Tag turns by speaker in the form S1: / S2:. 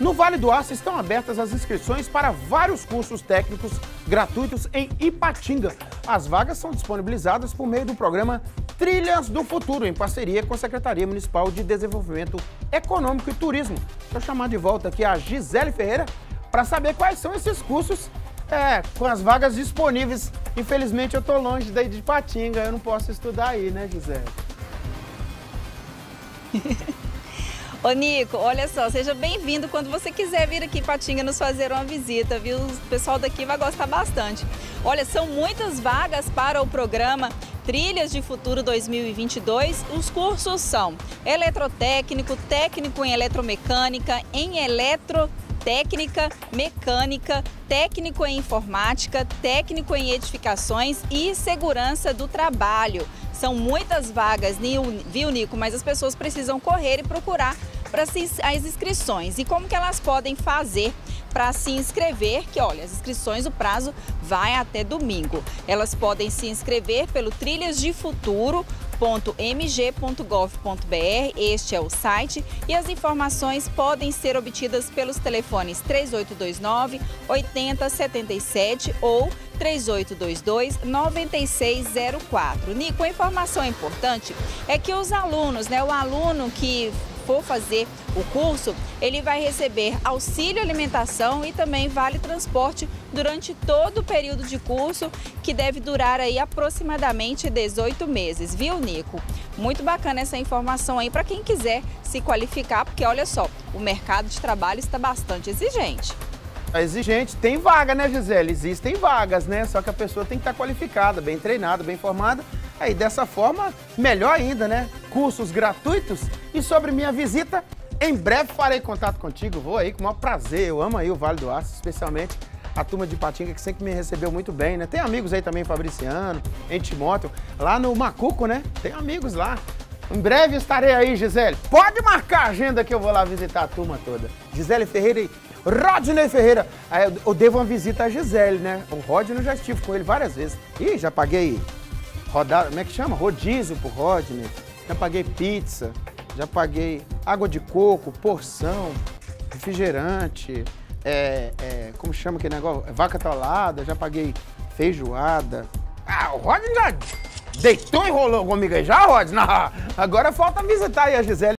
S1: No Vale do Aço estão abertas as inscrições para vários cursos técnicos gratuitos em Ipatinga. As vagas são disponibilizadas por meio do programa Trilhas do Futuro, em parceria com a Secretaria Municipal de Desenvolvimento Econômico e Turismo. Deixa eu chamar de volta aqui a Gisele Ferreira para saber quais são esses cursos com as vagas disponíveis. Infelizmente eu estou longe daí de Ipatinga, eu não posso estudar aí, né, Gisele?
S2: Ô Nico, olha só, seja bem-vindo quando você quiser vir aqui em Ipatinga nos fazer uma visita, viu? O pessoal daqui vai gostar bastante. Olha, são muitas vagas para o programa Trilhas de Futuro 2022. Os cursos são eletrotécnico, técnico em eletromecânica, em eletrotécnica, mecânica, técnico em informática, técnico em edificações e segurança do trabalho. São muitas vagas, viu, Nico? Mas as pessoas precisam correr e procurar para as inscrições. E como que elas podem fazer para se inscrever? Que olha, as inscrições, o prazo vai até domingo. Elas podem se inscrever pelo trilhasdefuturo.mg.gov.br, este é o site, e as informações podem ser obtidas pelos telefones 3829-8077 ou 3822-9604. Nico, a informação importante é que os alunos, o aluno que for fazer o curso, ele vai receber auxílio alimentação e também vale transporte durante todo o período de curso, que deve durar aí aproximadamente 18 meses, viu, Nico? Muito bacana essa informação aí para quem quiser se qualificar, porque olha só, o mercado de trabalho está bastante exigente.
S1: É exigente, tem vaga, né, Gisele? Existem vagas, né? Só que a pessoa tem que estar qualificada, bem treinada, bem formada. Aí dessa forma, melhor ainda, né? Cursos gratuitos. E sobre minha visita, em breve farei contato contigo. Vou aí com o maior prazer. Eu amo aí o Vale do Aço, especialmente a turma de Ipatinga, que sempre me recebeu muito bem, né? Tem amigos aí também, Fabriciano, em Timóteo, lá no Macuco, né? Tem amigos lá. Em breve estarei aí, Gisele. Pode marcar a agenda que eu vou lá visitar a turma toda. Gisele Ferreira e Rodney Ferreira. Aí eu devo uma visita a Gisele, né? O Rodney eu já estive com ele várias vezes. Ih, já paguei rodada, como é que chama? Rodízio pro Rodney. Já paguei pizza, já paguei água de coco, porção, refrigerante, como chama aquele negócio? Vaca atolada, já paguei feijoada. Ah, o Rodney já deitou e rolou comigo aí já, Rodney? Não, agora falta visitar aí a Gisele.